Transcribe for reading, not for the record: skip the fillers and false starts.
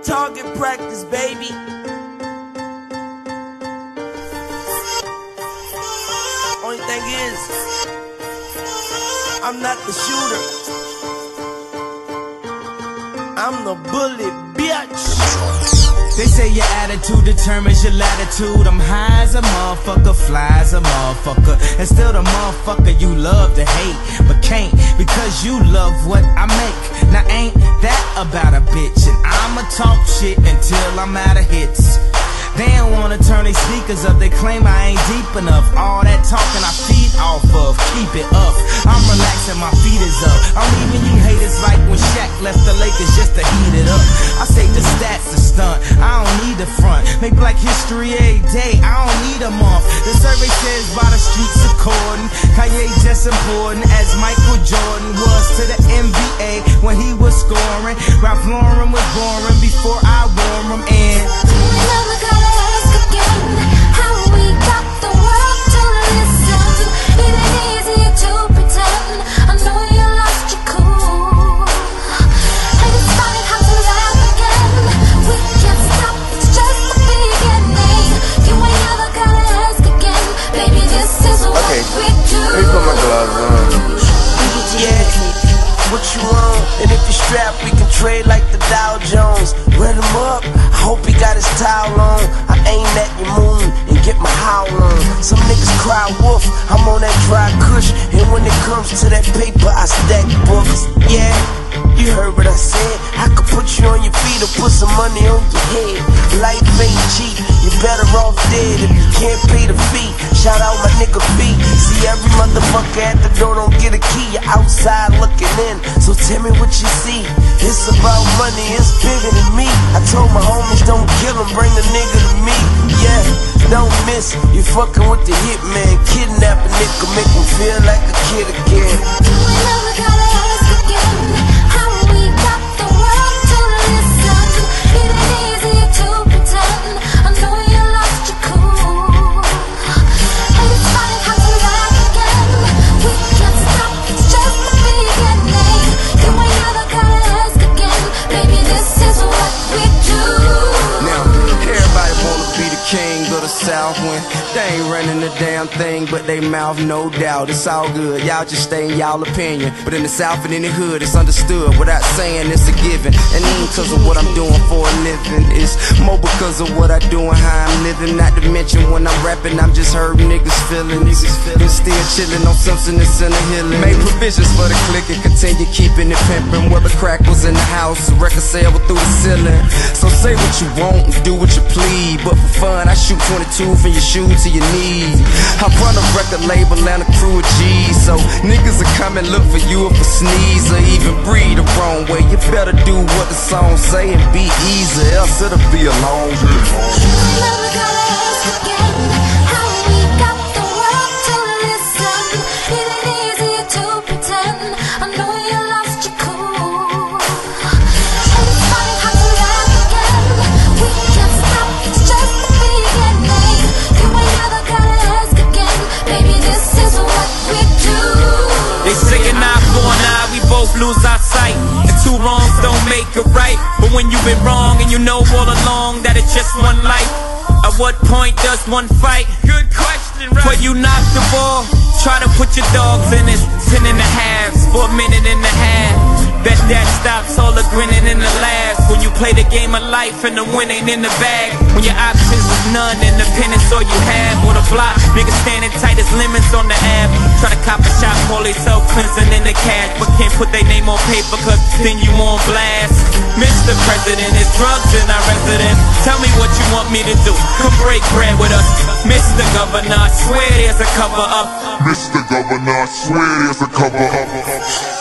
target practice, baby. Only thing is, I'm not the shooter. I'm the bullet, bitch. They say your attitude determines your latitude. I'm high as a motherfucker, fly as a motherfucker, and still the motherfucker you love to hate, but can't because you love what I make. Now ain't that about a bitch? And I'ma talk shit until I'm out of hits. They don't wanna turn their speakers up, they claim I ain't deep enough. All that talking I feed off of, keep it up. I'm relaxing, my feet is up. I'm leaving you haters like when Shaq left the Lakers just to heat it up. I say the stats are stunt, I don't need the front. Make Black History every day, I don't need a month. The survey says by the streets according, Kanye just important as Michael Jordan was to the NBA when he was scoring. Ralph Lauren was boring before I wore him, and what you want, and if you strap, we can trade like the Dow Jones. Red him up, I hope he got his towel on. I aim at your moon and get my howl on. Some niggas cry wolf, I'm on that dry kush, and when it comes to that paper, I stack books. Yeah, you heard what I said. I could put you on your feet or put some money on your head. Life ain't cheap, you're better off dead if you can't pay the fee. Shout out my nigga B. See, every motherfucker at the door don't get a key. You're outside looking in, so tell me what you see. It's about money, it's bigger than me. I told my homies don't kill him, bring the nigga to me. Yeah, don't miss, you fucking with the hitman. Kidnap a nigga, make him feel like a kid again. South when they ain't running the damn thing but they mouth, no doubt. It's all good, y'all just stay in y'all opinion. But in the South and in the hood, it's understood without saying it's a given. And ain't cause of what I'm doing for a living, it's more because of what I do and how I'm living. Not to mention when I'm rapping, I'm just hurting niggas' feelings. And still chilling on Simpson and Center Hill. Made provisions for the clique and continue keeping it pimpin'. Where the crack was in the house, the record sale through the ceiling. So say what you want and do what you please, but for fun I shoot 22 from your shoe to your knee. I run a record label and a crew of G's, so niggas will come and look for you if a sneeze or even breathe the wrong way. You better do what the song say and be easy, else it'll be a long day. Lose our sight, and two wrongs don't make it right. But when you've been wrong and you know all along that it's just one life, at what point does one fight? Good question, right? But you knock the ball, try to put your dogs in it. 10 and a halves for a minute and a half. Bet that stops all the grinning and the laughs. When you play the game of life and the win ain't in the bag. When your options is none and the penance all you have. Or the block, niggas standing tight as lemons on the app. Try to cop a shot, call they self-cleansing in the cash, but can't put their name on paper cause then you on blast. Mr. President, it's drugs in our residence. Tell me what you want me to do, come break bread with us. Mr. Governor, I swear there's a cover up. Mr. Governor, I swear there's a cover up.